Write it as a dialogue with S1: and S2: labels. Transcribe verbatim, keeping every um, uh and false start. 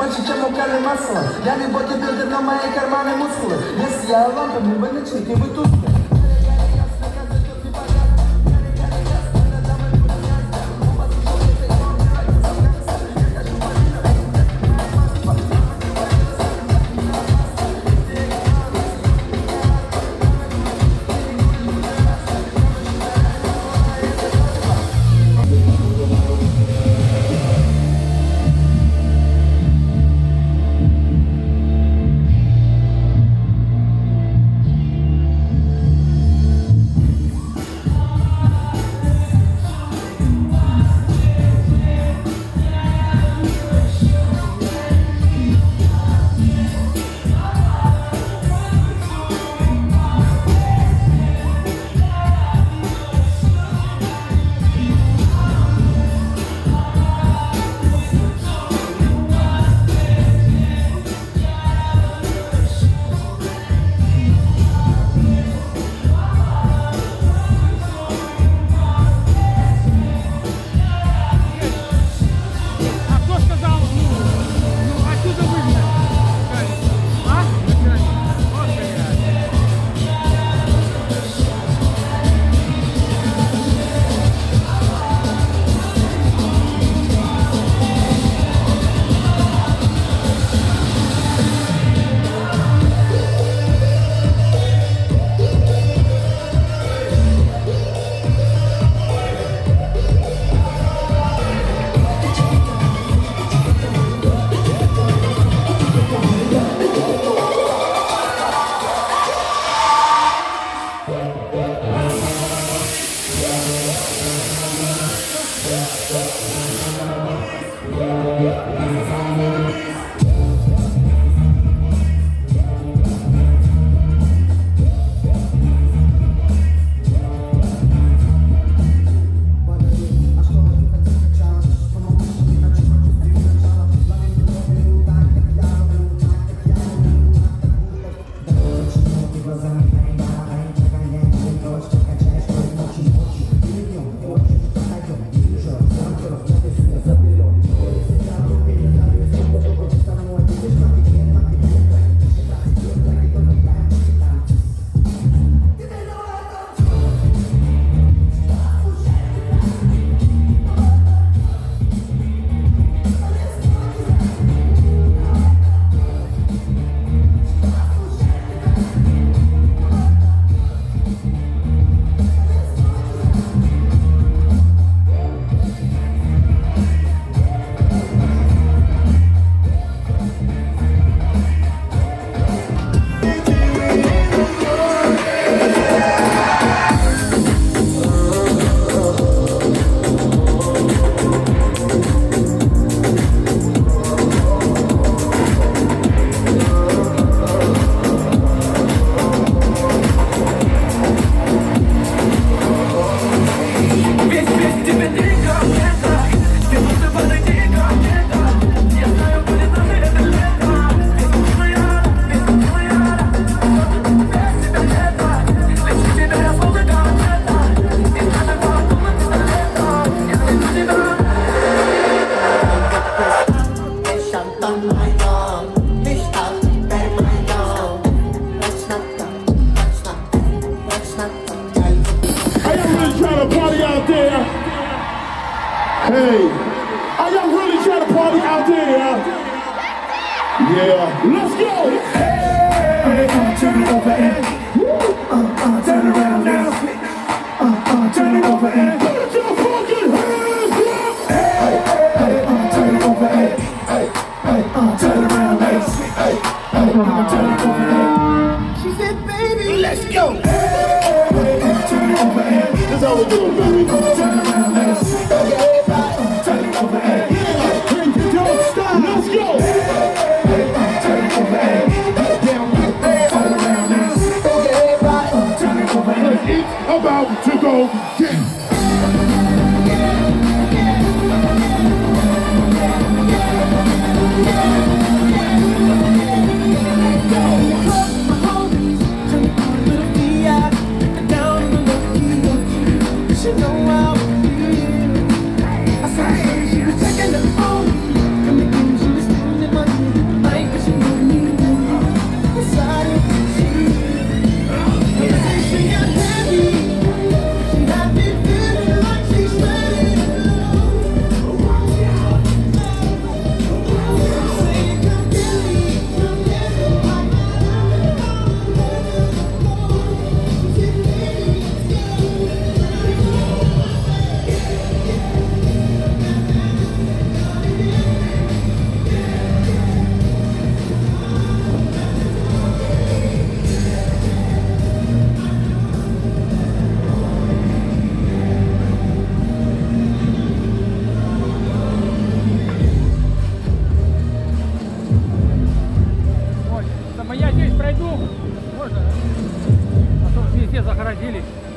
S1: больше, чем у Карли масла. Я не бодибилдер, но мои карманы мускулы. Если я лампами, вы ночники, вы тусклы.
S2: Hey, are y'all really trying to party out there? Yeah, let's go. Hey, uh, turn it over and uh, uh, turn around now. Uh, uh, turn it over and put your fucking hands up. Hey, hey, uh, turn it over and hey, hey, uh, turn around now. Hey, hey, uh, turn it over and she said, baby, let's go. Hey, hey, uh, turn it over and that's how we do it, baby. Uh, turn around now. About to go get
S3: наградили